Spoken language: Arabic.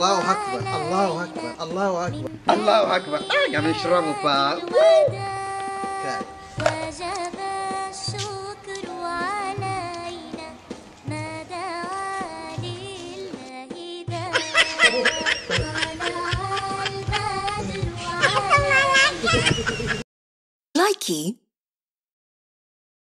الله أكبر الله أكبر الله أكبر الله أكبر. قام يشربوا فال. وجب الشكر علينا ما دعا لله داع طلع البدر علينا. Likey